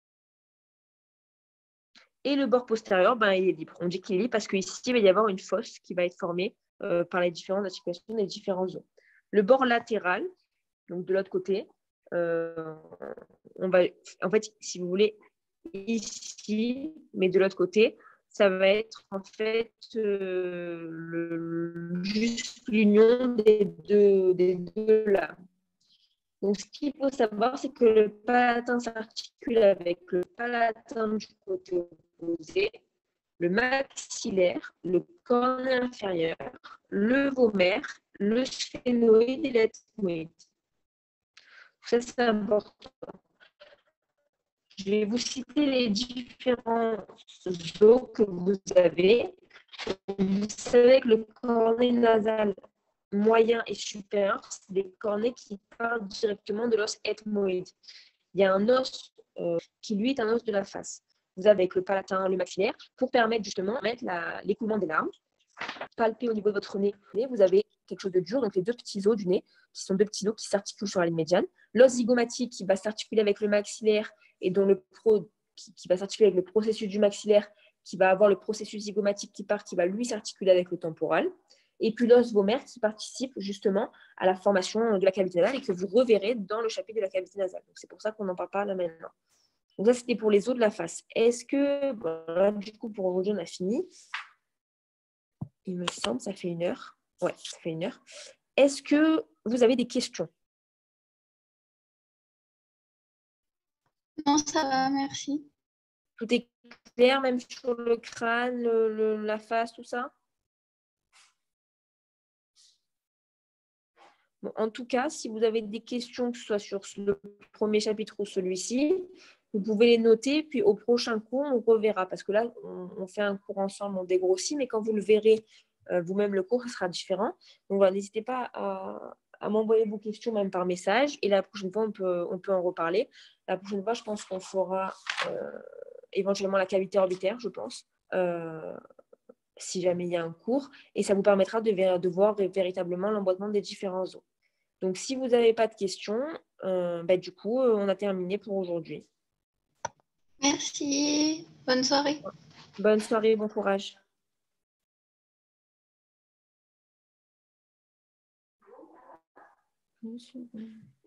Speaker 1: Et le bord postérieur, ben, il est libre. On dit qu'il est libre parce qu'ici, il va y avoir une fosse qui va être formée euh, par les différentes articulations des différents os. Le bord latéral, donc de l'autre côté, euh, on va, en fait, si vous voulez, ici, mais de l'autre côté, ça va être en fait euh, le, juste l'union des deux, des deux lames. Donc, ce qu'il faut savoir, c'est que le palatin s'articule avec le palatin du côté opposé, le maxillaire, le cornet inférieur, le vomaire, le sphénoïde et l'ethmoïde. Ça, c'est important. Je vais vous citer les différents os que vous avez. Vous savez que le cornet nasal moyen et supérieur, c'est des cornets qui partent directement de l'os ethmoïde. Il y a un os euh, qui, lui, est un os de la face. Vous avez avec le palatin, le maxillaire, pour permettre justement mettre l'écoulement des larmes. Palper au niveau de votre nez, vous avez quelque chose de dur, donc les deux petits os du nez, qui sont deux petits os qui s'articulent sur la ligne médiane. L'os zygomatique qui va s'articuler avec le maxillaire et dont le pro, qui, qui va s'articuler avec le processus du maxillaire, qui va avoir le processus zygomatique qui part, qui va lui s'articuler avec le temporal. Et puis l'os vomaire qui participe justement à la formation de la cavité nasale et que vous reverrez dans le chapitre de la cavité nasale. Donc c'est pour ça qu'on n'en parle pas là maintenant. Donc ça, c'était pour les os de la face. Est-ce que, bon, là, du coup, pour aujourd'hui, on a fini. Il me semble, ça fait une heure. Ouais, ça fait une heure. Est-ce que vous avez des questions?
Speaker 2: Non, ça va, merci.
Speaker 1: Tout est clair, même sur le crâne, le, le, la face, tout ça? Bon, en tout cas, si vous avez des questions, que ce soit sur le premier chapitre ou celui-ci, vous pouvez les noter, puis au prochain cours, on reverra. Parce que là, on, on fait un cours ensemble, on dégrossit, mais quand vous le verrez euh, vous-même, le cours sera différent. Donc, voilà, n'hésitez pas à, à m'envoyer vos questions même par message. Et la prochaine fois, on peut, on peut en reparler. La prochaine fois, je pense qu'on fera euh, éventuellement la cavité orbitaire, je pense, euh, si jamais il y a un cours. Et ça vous permettra de, de voir véritablement l'emboîtement des différents os. Donc, si vous n'avez pas de questions, euh, bah, du coup, on a terminé pour aujourd'hui.
Speaker 2: Merci. Bonne soirée.
Speaker 1: Bonne soirée, bon courage. Une seconde.